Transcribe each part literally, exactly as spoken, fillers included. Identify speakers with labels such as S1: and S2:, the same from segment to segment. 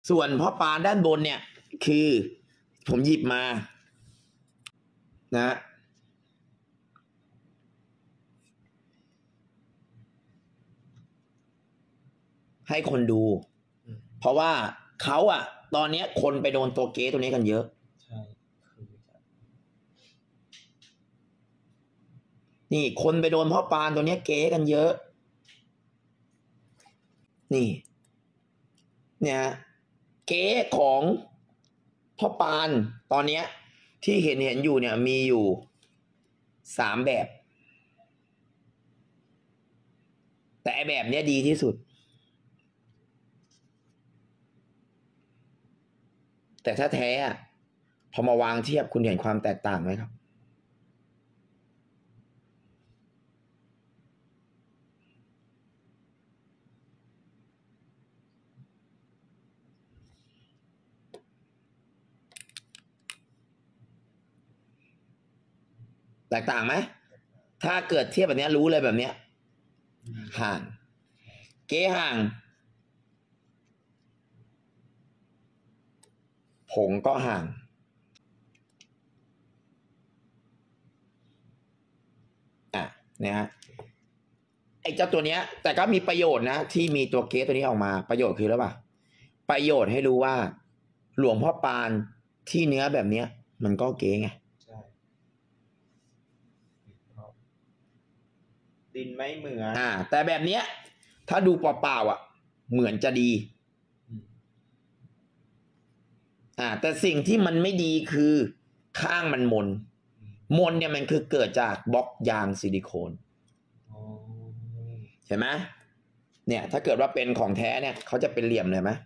S1: ส่วนพ่อปานด้านบนเนี่ยคือผมหยิบมานะให้คนดูเพราะว่าเขาอะตอนนี้คนไปโดนตัวเก๊ตัวนี้กันเยอะใช่นี่คนไปโดนพ่อปานตัวนี้เก๊กันเยอะนี่เนี่ยเก๊ของพ่อปานตอนนี้ที่เห็นเห็นอยู่เนี่ยมีอยู่สามแบบแต่แบบนี้ดีที่สุดแต่ถ้าแท้พอมาวางเทียบคุณเห็นความแตกต่างไหมครับแตกต่างไหมถ้าเกิดเทียบแบบนี้รู้เลยแบบนี้ห่างเก๊ห่างผงก็ห่างอ่ะเนี่ยฮะไอ้เจ้าตัวเนี้ยแต่ก็มีประโยชน์นะที่มีตัวเก๊ตัวนี้ออกมาประโยชน์คืออะไรป่ะประโยชน์ให้รู้ว่าหลวงพ่อปานที่เนื้อแบบเนี้ยมันก็เก๊ไง
S2: ดินไม่เหมือน
S1: อ่าแต่แบบเนี้ยถ้าดูเปล่าๆอ่ะเหมือนจะดีอ่าแต่สิ่งที่มันไม่ดีคือข้างมันมนมนเนี่ยมันคือเกิดจากบล็อกยางซิลิโคนเห็นไหมเนี่ยถ้าเกิดว่าเป็นของแท้เนี่ยเขาจะเป็นเหลี่ยมเลยไหม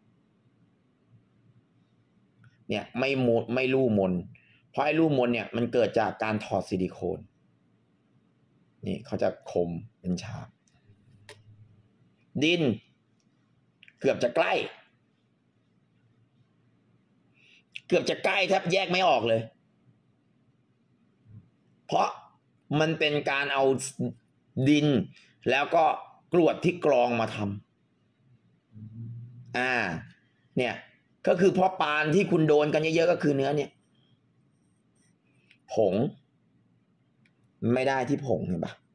S1: เนี่ยไม่มนไม่รูมนเพราะไอ้รูมนเนี่ยมันเกิดจากการถอดซิลิโคนนี่เขาจะคมเป็นฉากดินเกือบจะใกล้เกือบจะใกล้แทบแยกไม่ออกเลยเพราะมันเป็นการเอาดินแล้วก็กรวดที่กรองมาทำอ่าเนี่ยก็คือพ่อปานที่คุณโดนกันเยอะๆก็คือเนื้อเนี่ยผงไม่ได้ที่ผงเห็นปะ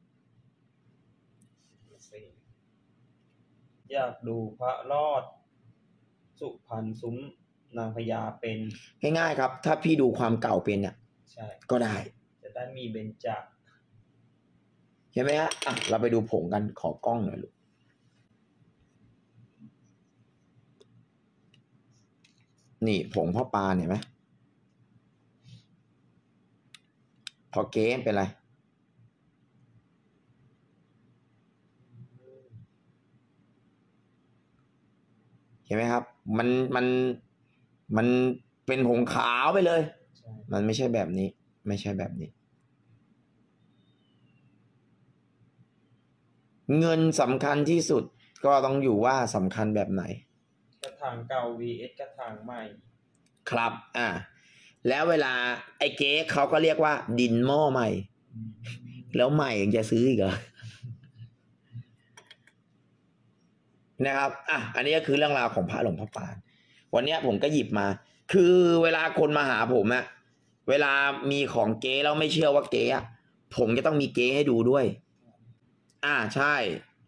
S2: อยากดูพระรอดสุพรรณซุ้มนางพญาเป็น
S1: ง่ายๆครับถ้าพี่ดูความเก่าเป็นเนี่ย
S2: ใช่
S1: ก็ได้
S2: จะได้มีเบญจ
S1: เห็นไหมฮะอ่ะเราไปดูผงกันขอกล้องหน่อยลูกนี่ผงพ่อปานเห็นไหมพอเก๊เป็นไรเห็นไหมครับมันมันมันเป็นผงขาวไปเลยมันไม่ใช่แบบนี้ไม่ใช่แบบนี้เงินสำคัญที่สุดก็ต้องอยู่ว่าสำคัญแบบไหน
S2: กระถางเก่า วี เอส กระถางใหม่
S1: ครับอ่าแล้วเวลาไอ้เก๊เขาก็เรียกว่าดินหม้อใหม่แล้วใหม่ยังจะซื้ออีกเหรอนะครับอ่ะอันนี้ก็คือเรื่องราวของพระหลวงพ่อปานวันนี้ผมก็หยิบมาคือเวลาคนมาหาผมอะเวลามีของเก๊แล้วไม่เชื่อว่าเก๊อะผมจะต้องมีเก๊ให้ดูด้วยอ่าใช่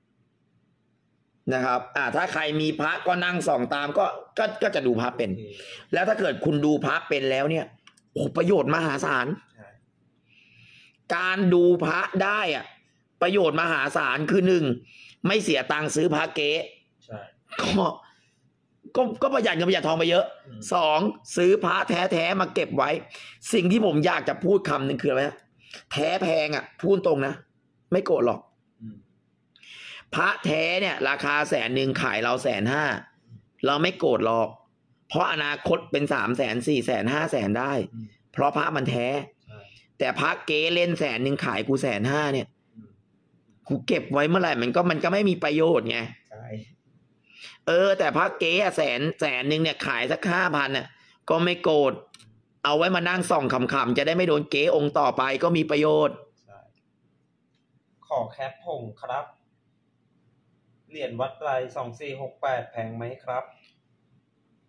S1: นะครับอ่าถ้าใครมีพระก็นั่งส่องตามก็ก็ก็จะดูพระเป็นแล้วถ้าเกิดคุณดูพระเป็นแล้วเนี่ยโอ้ประโยชน์มหาศาลการดูพระได้อ่ะประโยชน์มหาศาลคือหนึ่งไม่เสียตังค์ซื้อพระเก๊ก็ก็ก็ประหยัดเงินประหยัดทองไปเยอะสองซื้อพระแท้แท้มาเก็บไว้สิ่งที่ผมอยากจะพูดคำหนึ่งคืออะไรแท้แพงอ่ะพูดตรงนะไม่โกรธหรอกพระแท้เนี่ยราคาแสนหนึ่งขายเราแสนห้าเราไม่โกรธหรอกเพราะอนาคตเป็นสามแสนสี่แสนห้าแสนได้เพราะพระมันแท้แต่พระเก๊เล่นแสนหนึ่งขายกูแสนห้าเนี่ยกูเก็บไว้เมื่อไหร่มันก็มันก็ไม่มีประโยชน์ไงเออแต่พระเก๊แสนแสนหนึ่งเนี่ยขายสักห้าพันเนี่ยก็ไม่โกรธเอาไว้มานั่งส่องขำๆจะได้ไม่โดนเก๊องค์ต่อไปก็มีประโยชน์
S2: ขอแคปผงครับเหรียญวัดไรสองสี่หกแปดแพงไหมครับ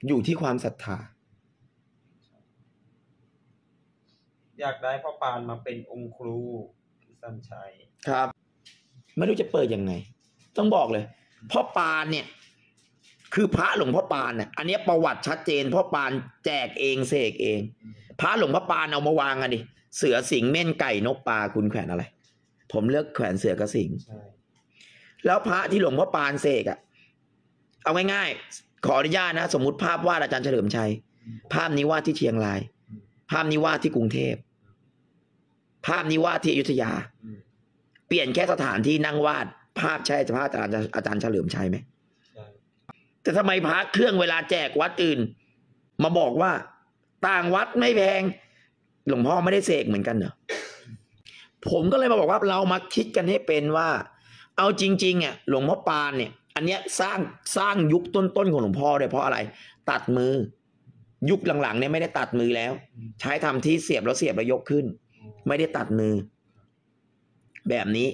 S1: อยู่ที่ความศรัทธา
S2: อยากได้พ่อปานมาเป็นองค์ครูพี่สัญชัย
S1: ครับ ไม่รู้จะเปิดยังไง ต้องบอกเลยพ่อปานเนี่ย คือพระหลวงพ่อปานเนี่ยอันนี้ประวัติชัดเจนพ่อปานแจกเองเสกเอง พระหลวงพ่อปานเอามาวางกันดิเสือสิงห์เม่นไก่นกปลาคุณแขวนอะไร ผมเลือกแขวนเสือกับสิงห์
S2: ใช่
S1: แล้วพระที่หลวงพ่อปานเสกอะเอาง่ายๆขออนุญาตนะสมมุติภาพวาดอาจารย์เฉลิมชัย ภาพนี้วาดที่เชียงราย ภาพนี้วาดที่กรุงเทพภาพนี้วาดที่อยุธยา
S2: อืม
S1: เปลี่ยนแค่สถานที่นั่งวาด ภาพใช่ภาพอาจารย์อาจารย์เฉลิมชัยไหม
S2: ใช่
S1: แต่ทำไมพระเครื่องเวลาแจกวัดอื่น มาบอกว่าต่างวัดไม่แพงหลวงพ่อไม่ได้เสกเหมือนกันเหรอผมก็เลยมาบอกว่าเรามาคิดกันให้เป็นว่า เอาจริงๆอ่ะหลวงพ่อปานเนี่ย อันเนี้ยสร้างสร้างยุคต้นๆของหลวงพ่อเลยเพราะอะไร ตัดมือ ยุคหลังๆเนี่ยไม่ได้ตัดมือแล้ว ใช้ทำที่เสียบแล้วเสียบแล้วยกขึ้น ไม่ได้ตัดมือ แบบนี้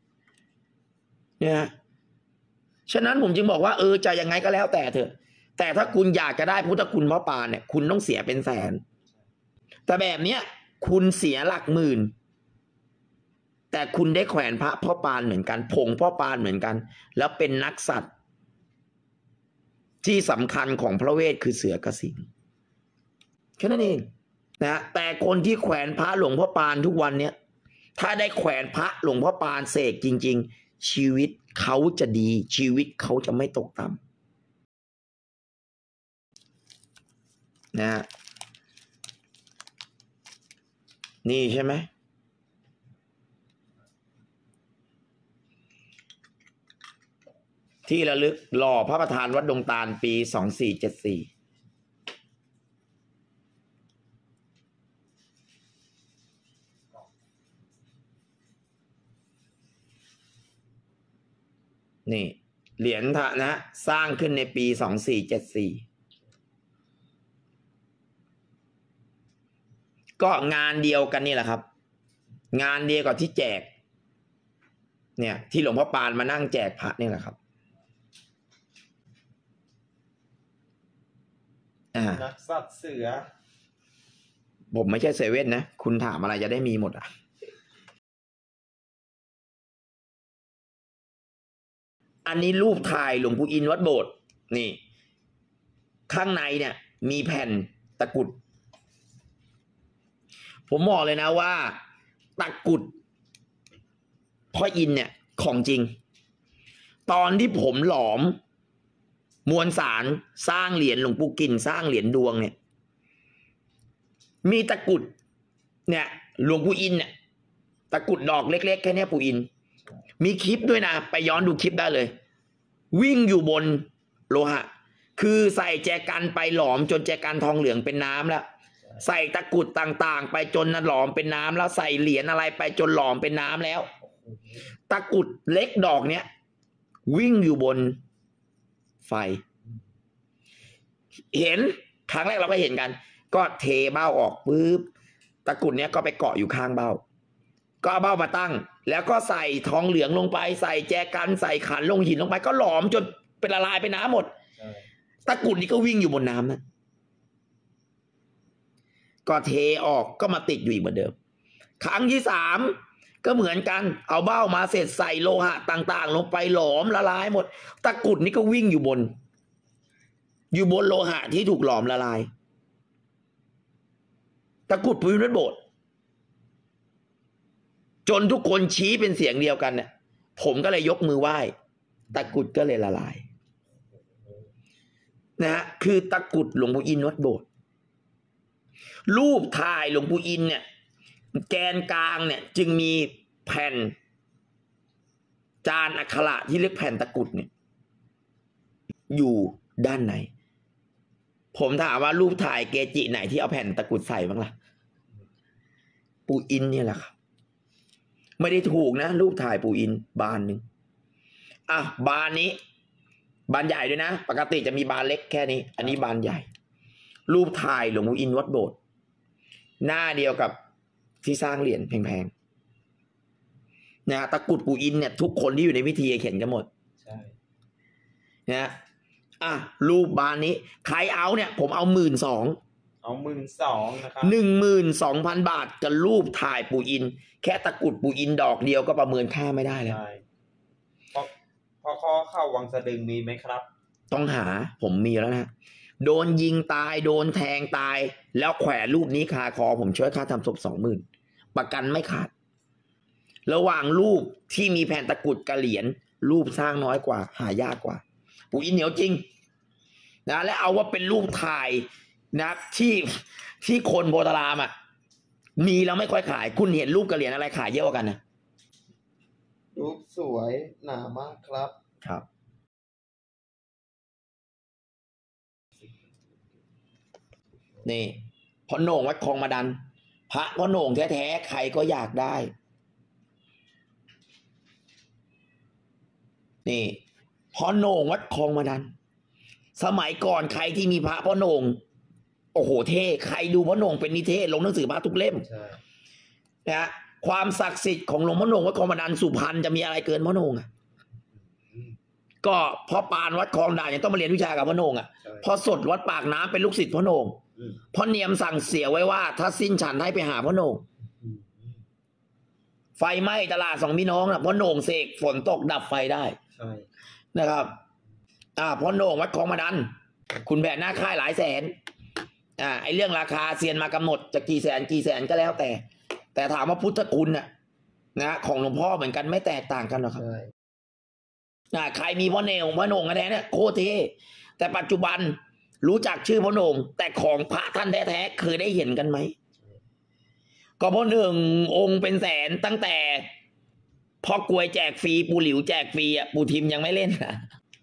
S1: เนี่ยฉะนั้นผมจึงบอกว่าเออจะยังไงก็แล้วแต่เถอะ แต่ถ้าคุณอยากจะได้พุทธคุณพ่อปานเนี่ยคุณต้องเสียเป็นแสน แต่แบบเนี้ยคุณเสียหลักหมื่น แต่คุณได้แขวนพระพ่อปานเหมือนกันผงพ่อปานเหมือนกัน แล้วเป็นนักสัตว์ที่สำคัญของพระเวทคือเสือกสิงห์แค่นั้นเองนะแต่คนที่แขวนพระหลวงพ่อปานทุกวันเนี้ยถ้าได้แขวนพระหลวงพ่อปานเสกจริงๆชีวิตเขาจะดีชีวิตเขาจะไม่ตกต่ำนะนี่ใช่ไหมที่ระลึกหล่อพระประธานวัดดงตาลปีสองสี่เจ็ดสี่นี่เหรียญพระนะสร้างขึ้นในปีสองสี่เจ็ดสี่ก็งานเดียวกันนี่แหละครับงานเดียวกับที่แจกเนี่ยที่หลวงพ่อปานมานั่งแจกพระนี่แหละครับอ่า
S2: นักสัตว์เสือ
S1: ผมไม่ใช่เซเว่นนะคุณถามอะไรจะได้มีหมดอ่ะอันนี้รูปถ่ายหลวงปู่อินวัดโบสถ์นี่ข้างในเนี่ยมีแผ่นตะกรุดผมบอกเลยนะว่าตะกรุดพ่ออินเนี่ยของจริงตอนที่ผมหลอมมวลสารสร้างเหรียญหลวงปู่กินสร้างเหรียญดวงเนี่ยมีตะกรุดเนี่ยหลวงปู่อินเนี่ยตะกรุดดอกเล็กๆแค่นี้ปู่อินมีคลิปด้วยนะไปย้อนดูคลิปได้เลยวิ่งอยู่บนโลหะคือใส่แจกันไปหลอมจนแจกันทองเหลืองเป็นน้ำแล้วใส่ตะกรุดต่างๆไปจนหลอมเป็นน้ำแล้วใส่เหรียญอะไรไปจนหลอมเป็นน้ำแล้วตะกรุดเล็กดอกเนี้ยวิ่งอยู่บนไฟเห็นครั้งแรกเราก็เห็นกันก็เทเบ้าออกปุ๊บตะกรุดเนี้ยก็ไปเกาะอยู่ข้างเบ้าก็เอาเบ้ามาตั้งแล้วก็ใส่ทองเหลืองลงไปใส่แจกันใส่ขันลงหินลงไปก็หลอมจนเป็นละลายเป็นน้ำหมดตะกรุดนี้ก็วิ่งอยู่บนน้ำนะก็เทออกก็มาติดอยู่อีกเหมือนเดิมครั้งที่สามก็เหมือนกันเอาเบ้ามาเสร็จใส่โลหะต่างๆลงไปหลอมละลายหมดตะกรุดนี้ก็วิ่งอยู่บนอยู่บนโลหะที่ถูกหลอมละลายตะกรุดปูนวัดโบสถ์จนทุกคนชี้เป็นเสียงเดียวกันเนี่ยผมก็เลยยกมือไหว้ตะกรุดก็เลยละลายนะฮะคือตะกรุดหลวงปู่อินวัดโบสถ์รูปถ่ายหลวงปู่อินเนี่ยแกนกลางเนี่ยจึงมีแผ่นจานอักขระที่เรียกแผ่นตะกรุดเนี่ยอยู่ด้านในผมถามว่ารูปถ่ายเกจิไหนที่เอาแผ่นตะกรุดใส่บ้างล่ะปู่อินเนี่ยแหละครับไม่ได้ถูกนะรูปถ่ายปู่อินบานหนึ่งอ่ะบานนี้บานใหญ่ด้วยนะปกติจะมีบานเล็กแค่นี้อันนี้บานใหญ่รูปถ่ายหลวงปู่อินวัดโบสถ์หน้าเดียวกับที่สร้างเหรียญแพงๆนะตะกรุดปู่อินเนี่ยทุกคนที่อยู่ในพิธีเห็นกันหมดใช่นะอ่ะรูปบานนี้ใครเอาเนี่ย ผมเอาหมื่นสอง
S2: เอาหมื่นสองนะครับ
S1: หนึ่งหมื่นสองพันบาทกับรูปถ่ายปู่อิน แค่ตะกรุดปู่อินดอกเดียวก็ประเมินค่าไม่ได้แล้ว
S2: ใช่พอพอข้อเข้าวังสะดึงมีไหมครับ
S1: ต้องหาผมมีแล้วนะโดนยิงตายโดนแทงตาย แล้วแขวนรูปนี้คาคอผมช่วยค่าทำศพสองหมื่นประกันไม่ขาด ระหว่างรูปที่มีแผ่นตะกรุดกระเหรียญรูปสร้างน้อยกว่า หายากกว่า ปู่อินเหนียวจริงนะและเอาว่าเป็นรูปถ่ายนะที่ที่คนโพธารามอ่ะมีแล้วไม่ค่อยขาย คุณเห็นรูปกระเหรียญอะไรขายเยอะกว่ากันนะ
S2: รูปสวยหนามากครับ
S1: ครับนี่พ่อโหน่งวัดคลองมาดัน พระพ่อโหน่งแท้ๆใครก็อยากได้นี่พ่อโหน่งวัดคลองมาดัน สมัยก่อนใครที่มีพระพ่อโหน่งโอ้โหเท่ใครดูพ่อโหน่งเป็นนิเทศลงหนังสือพระทุกเล่ม
S2: ใช่
S1: นะความศักดิ์สิทธิ์ของหลวงพ่อโหน่งวัดคลองมาดันสุพรรณจะมีอะไรเกินพ่อโหน่งอ่ะก็พ่อปานวัดคลองด่านยังต้องมาเรียนวิชากับพ่อโหน่งอ่ะพ่อสดวัดปากน้ำเป็นลูกศิษย์พ่อโหน่งพ่อเนียมสั่งเสียไว้ว่าถ้าสิ้นฉันให้ไปหาพ่อโหน่งไฟไหม้ตลาดสองพี่น้องนะพ่อโหน่งเสกฝนตกดับไฟได้
S2: ใช่
S1: นะครับ อ่าพ่อโหน่งวัดคลองมาดัน คุณแบกหน้าค่ายหลายแสน อ่าไอเรื่องราคาเซียนมากำหนดจะกี่แสนกี่แสนก็แล้วแต่ แต่ถามว่าพุทธคุณน่ะนะของหลวงพ่อเหมือนกันไม่แตกต่างกันหรอกครับ
S2: ใช่
S1: อ่าใครมีพ่อเนงพ่อโหน่งแท้เนี่ยโคตรเท่แต่ปัจจุบันรู้จักชื่อพ่อโหน่งแต่ของพระท่านแท้ๆเคยได้เห็นกันไหมก็พ่อหนึ่งองค์เป็นแสนตั้งแต่พ่อกลวยแจกฟรีปู่หลิวแจกฟรีอ่ะปู่ทิมยังไม่เล่นนะ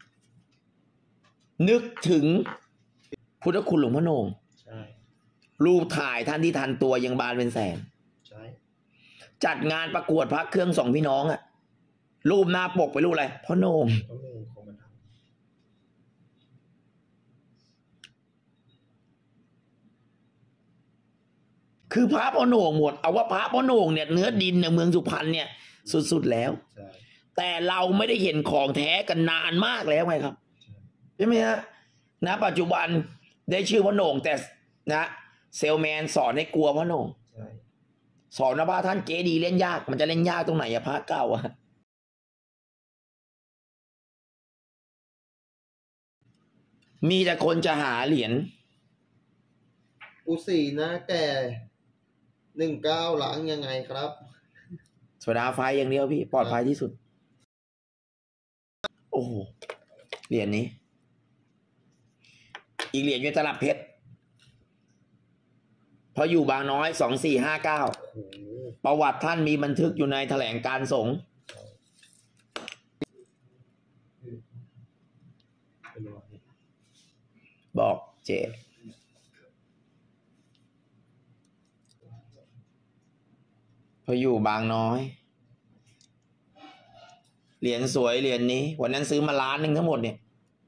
S1: นึกถึงพุทธคุณหลวงพ่อโหน่ง
S2: ใช่
S1: รูปถ่ายท่านที่ทันตัวยังบานเป็นแสน
S2: ใช่
S1: จัดงานประกวดพระเครื่องสองพี่น้องอ่ะรูปหน้าปกไปรูปอะไรพ่อโหน่ง
S2: ต้องลงคอมเมนต์
S1: คือพระพ่อโหน่งหมดเอาว่าพระพ่อโหน่งเนี่ยเนื้อดินเนี่ยเมืองสุพรรณเนี่ยสุดๆแล้ว
S2: ใช่
S1: แต่เราไม่ได้เห็นของแท้กันนานมากแล้วไงครับใช่ไหมฮะนะปัจจุบันได้ชื่อพ่อโหน่งแต่นะเซลแมนสอนให้กลัวพ่อโหน่ง
S2: ใช่
S1: สอนนะพระท่านเจดีเล่นยากมันจะเล่นยากตรงไหนอะพระเก่าอะมีแต่คนจะหาเหรียญ
S2: ปูสีหน้าแก่หนึ่งเก้าหลังยังไงครับ
S1: โซดาไฟอย่างเดียวพี่ปลอดภัยที่สุด โอ้โหเหรียญนี้ อีกเหรียญอยู่ตลับเพชรพออยู่บางน้อยสองสี่ห้าเก้า
S2: โอ้โห
S1: ประวัติท่านมีบันทึกอยู่ในแถลงการสงฆ์
S2: เป็นไร
S1: บอกเจพออยู่บางน้อย เหรียญสวยเหรียญนี้ วันนั้นซื้อมาล้านหนึ่งทั้งหมดเนี่ย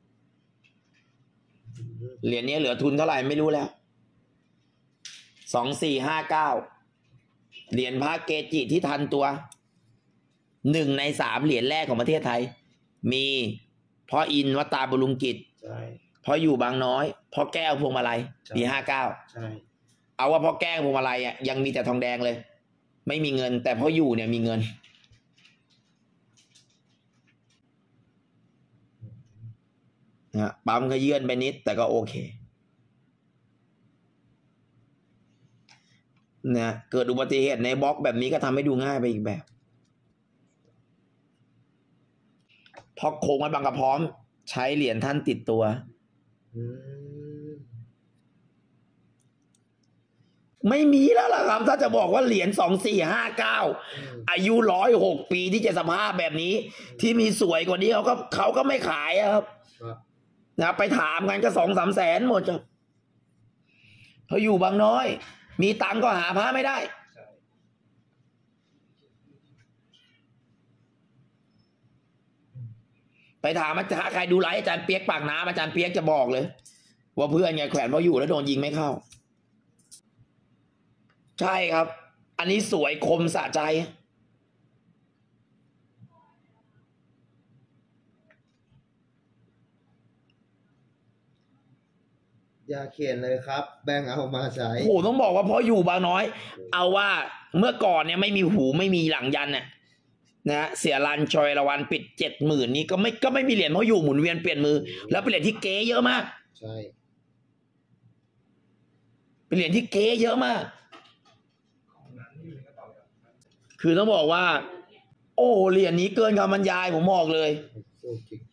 S1: เหรียญนี้เหลือทุนเท่าไหร่ไม่รู้แล้ว สองสี่ห้าเก้า เหรียญพระเกจิที่ทันตัว หนึ่งในสามเหรียญแรกของประเทศไทย มีพ่ออินวัดตาบรุงกิจ
S2: ใช่
S1: พ่ออยู่บางน้อย พ่อแก้วพวงมาลัย
S2: ใช่
S1: ปีห้าเก้า
S2: ใช่
S1: เอาว่าพ่อแก้วพวงมาลัยอ่ะยังมีแต่ทองแดงเลย ไม่มีเงิน แต่พ่ออยู่เนี่ยมีเงินนะปั๊มก็เยื่อนไปนิดแต่ก็โอเคนะเกิดอุบัติเหตุในบล็อกแบบนี้ก็ทำให้ดูง่ายไปอีกแบบพอโค้งไว้บางกระพร้อม ใช้เหรียญท่านติดตัว
S2: อืม
S1: ไม่มีแล้วล่ะครับ ถ้าจะบอกว่าเหรียญสองสี่ห้าเก้าอายุร้อยหกปีที่จะสภาพแบบนี้ ที่มีสวยกว่านี้เขาก็เขาก็ไม่ขายอะครับ
S2: ครับ
S1: นะไปถามกันก็สองสามแสนหมดจ้ะพออยู่บางน้อย มีตังก็หาพระไม่ได้
S2: ใช่
S1: ไปถามอาจารย์ใครดูไลฟ์อาจารย์เปียกปากน้ำอาจารย์เปียกจะบอกเลย ว่าเพื่อนไงแขวนพออยู่แล้วโดนยิงไม่เข้า ใช่ครับ อันนี้สวยคมสะใจ
S2: อย่าเขียนเลยครับ แบ่งเอามาใช้
S1: โอ้โหต้องบอกว่าเพราะอยู่บางน้อย เอาว่าเมื่อก่อนเนี่ยไม่มีหูไม่มีหลังยันเนี่ยนะเสียรันชอยละวันปิดเจ็ดหมื่นนี้ก็ไม่ก็ไม่มีเหรียญเพราะอยู่หมุนเวียนเปลี่ยนมือ แล้วเป็นเหรียญที่เก๋เยอะมาก
S2: ใช่
S1: เป็นเหรียญที่เก๋เยอะมาก คือต้องบอกว่า โอ้เหรียญนี้เกินคำบรรยายผมบอกเลย
S2: โอ้จริง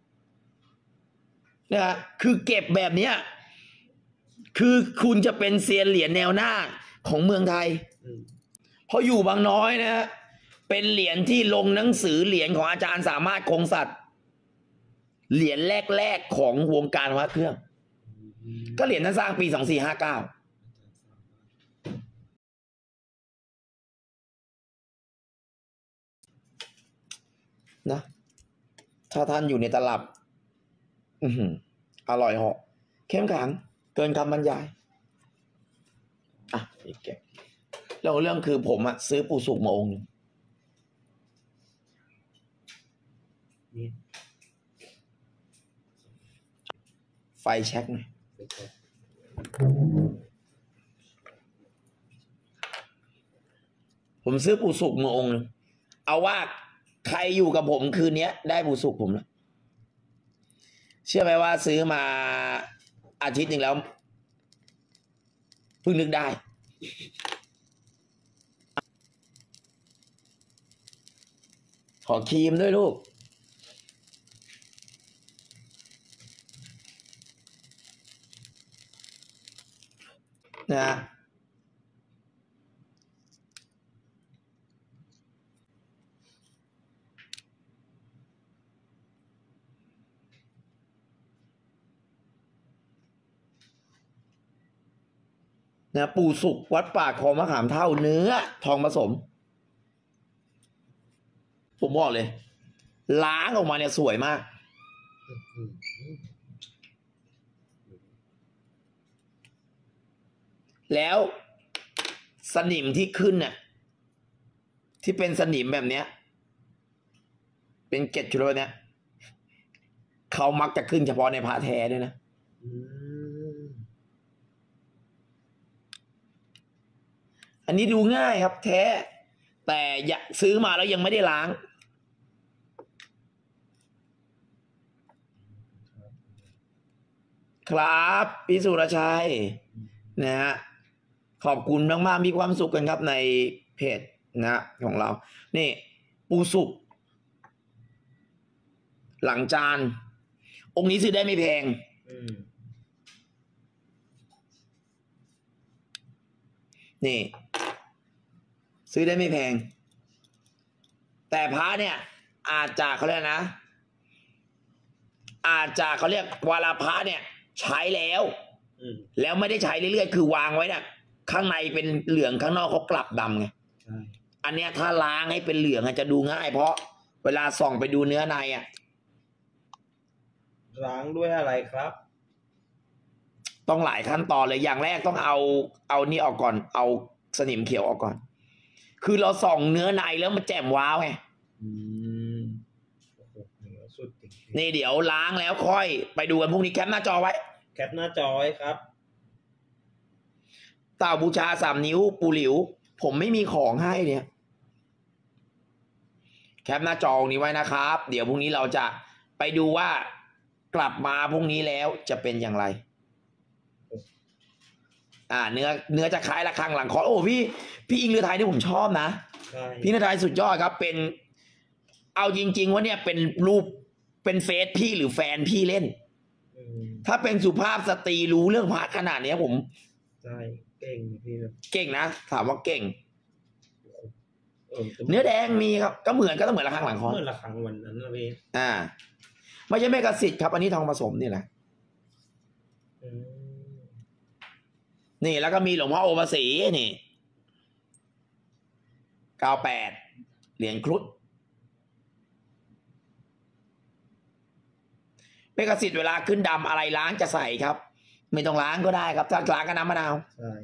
S1: นะฮะคือเก็บแบบเนี้ยคือคุณจะเป็นเซียนเหรียญแนวหน้าของเมืองไทย
S2: อืม
S1: เพราะอยู่บางน้อยนะฮะเป็นเหรียญที่ลงหนังสือเหรียญของอาจารย์สามารถคงสัตว์เหรียญแรกๆของวงการพระเครื่อง ก็เหรียญนั้นสร้างปีสองสี่ห้าเก้านะถ้าท่านอยู่ในตลับ อือหืออร่อยเหาะเข้มขังเกินคำบรรยาย อ่ะอีกแกแล้วเรื่องคือผมอะซื้อปูสุกมาองค์หนึ่ง
S2: นี่
S1: ไฟแช็กหน่อย
S2: เป็นไง
S1: ผมซื้อปูสุกมาองค์หนึ่งเอาว่าใครอยู่กับผมคืนนี้ได้ปูสุกผมแล้วเชื่อไหมว่าซื้อมาอาทิตย์หนึ่งแล้วเพิ่งนึกได้ ขอครีมด้วยลูกนะนะปูสุกวัดป่าคลองมะขามเท่าเนื้อทองผสม ผมบอกเลย ล้างออกมาเนี่ยสวยมาก
S2: อืม
S1: แล้วสนิมที่ขึ้นเนี่ยที่เป็นสนิมแบบเนี้ย เป็นเกล็ดชุดแบบเนี้ยเขามักจะขึ้นเฉพาะในพระแท้ด้วยนะ
S2: อืม
S1: อันนี้ดูง่ายครับ แท้ แต่อยากซื้อมาแล้วยังไม่ได้ล้าง ครับพี่สุรชัยนะฮะขอบคุณมากๆมีความสุขกันครับในเพจนะของเรา นี่ ปูสุกหลังจาน องค์นี้ซื้อได้ไม่แพง
S2: อืม
S1: นี่ ซื้อได้ไม่แพง แต่พระเนี่ย อาจจะเขาเรียกนะ อาจจะเขาเรียกวาลาพระเนี่ย ใช้แล้ว
S2: อืม
S1: แล้วไม่ได้ใช้เรื่อยๆคือวางไว้เนี่ยข้างในเป็นเหลืองข้างนอกเขากลับดำไง
S2: ใช่
S1: อันเนี้ยถ้าล้างให้เป็นเหลืองอาจจะดูง่าย เพราะเวลาส่องไปดูเนื้อในอ่ะ
S2: ล้างด้วยอะไรครับ
S1: ต้องหลายขั้นตอนเลยอย่างแรกต้องเอาเอานี่ออกก่อน เอาสนิมเขียวออกก่อน คือเราส่องเนื้อในแล้วมันแจ่มว้าวไง
S2: อืมโอ้โหเหนือสุดจริงๆ
S1: นี่เดี๋ยวล้างแล้วค่อยไปดูกันพรุ่งนี้แคปหน้าจอไว้
S2: แคปหน้าจอไว้ครับ
S1: เต่าบูชาสามนิ้วปูหลิว ผมไม่มีของให้เนี่ย แคปหน้าจอนี้ไว้นะครับ เดี๋ยวพรุ่งนี้เราจะไปดูว่ากลับมาพรุ่งนี้แล้วจะเป็นอย่างไร อ่า เนื้อเนื้อจะคล้ายระฆังหลังคอโอ้พี่พี่อิงเรือไทยที่ผมชอบนะ
S2: ใช่
S1: พี่เรือไทยสุดยอดครับ เป็น เอาจริง ๆ ว่าเนี่ยเป็นรูปเป็นเฟซพี่หรือแฟนพี่เล่น
S2: อืม
S1: ถ้าเป็นสุภาพสตรีรู้เรื่องพระขนาดเนี้ยผม
S2: ใช่เก่งพี่นะ
S1: เก่งนะถามว่าเก่ง
S2: เออ
S1: เนื้อแดงมีครับก็เหมือนก็ต้องเหมือนระฆังหลังคอ
S2: เมื่อละครั้งวันนั้นนะพี่
S1: อ่าไม่ใช่เมกะสิทธิ์ครับ อันนี้ทองผสมนี่แหละ
S2: อืม
S1: นี่แล้วก็มีหลวงพ่อโอภาสีนี่เก้าแปดเหรียญครุฑเมกะสิทธิ์เวลาขึ้นดำอะไรล้างจะใส่ครับ ไม่ต้องล้างก็ได้ครับถ้าล้างก็น้ำมะนาว
S2: ใช่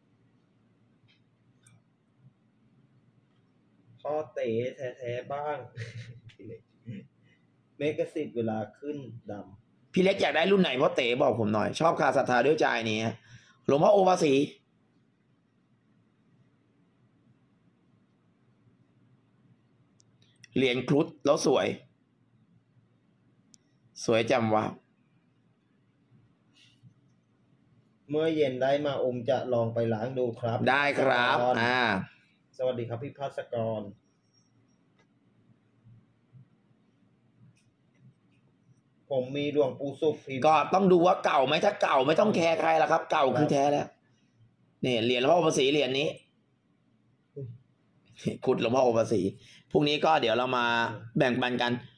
S2: พ่อเต๋แท้ๆบ้าง เมกะสิทธิ์เวลาขึ้นด
S1: พี่เล็กอยากได้รุ่นไหนพ่อเต๋บอกผมหน่อย ชอบคาศรัทธาด้วยใจนี้หลวงพ่อโอภาสีเหรียญครุฑแล้วสวย สวยจำว่า
S2: เมื่อเย็นได้มาอมจะลองไปล้างดูครับ
S1: ได้ครับอ่า
S2: สวัสดีครับพี่พัสกร ผมมีดวงปูสุกพิมพ์
S1: ก็ต้องดูว่าเก่าไหมถ้าเก่าไม่ต้องแคร์ใครละครับ เก่าคือแท้แล้วเนี่ยเหรียญหลวงพ่อโอภาสีเหรียญนี้ขุดหลวงพ่อโอภาสีพรุ่งนี้ก็เดี๋ยวเรามาแบ่งปันกัน